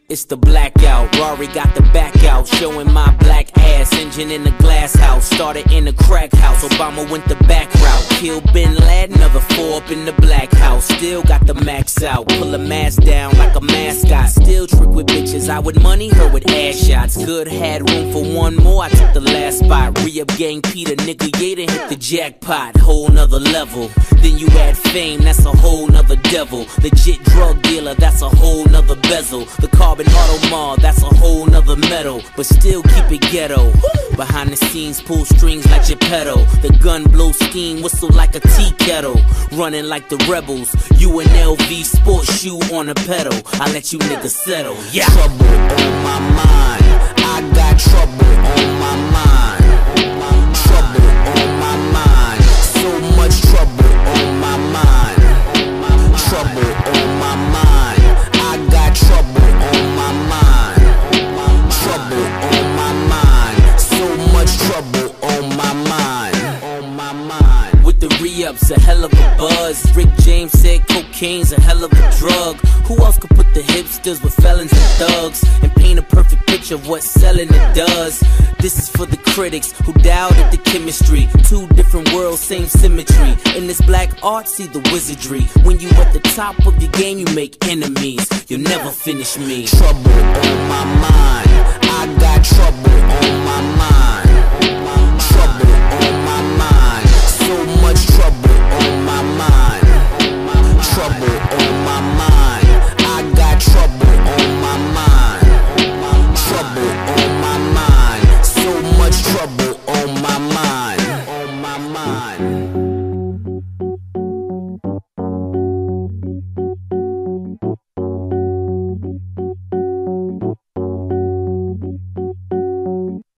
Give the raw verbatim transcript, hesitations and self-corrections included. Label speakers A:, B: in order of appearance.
A: It's the blackout, Rory got the back out, showing my black ass, engine in the glass house, started in a crack house, Obama went the back route, killed Bin Laden, another four up in the black house, still got the max out, pull a mask down like a mascot, still trick with bitches, I with money, her with ass shots, good, had room for one more, I took the last spot, re-up gang Peter, nigga Yaden hit the jackpot, whole nother level, then you add fame, that's a whole nother devil, legit drug dealer, that's a whole nother bezel, the carbon Automall, that's a whole nother metal, but still keep it ghetto. Behind the scenes, pull strings like Geppetto. The gun blow steam, whistle like a tea kettle. Running like the rebels, you an L V sports shoe on a pedal. I let you niggas settle, yeah.
B: Trouble on my mind, I got trouble on my mind. Trouble on my mind, so much trouble on my mind. Trouble on my mind, I got trouble on my mind. Trouble on my mind, so much trouble on my mind. On my mind.
A: With the re-ups, a hell of a buzz. Rick James said cocaine's a hell of a drug. Who else could put the hipsters with felons and thugs and paint a perfect picture of what selling it does? This is for the critics who doubted the chemistry. Two different worlds, same symmetry. In this black art, see the wizardry. When you at the top of your game, you make enemies. You'll never finish me.
B: Trouble on my mind, I got trouble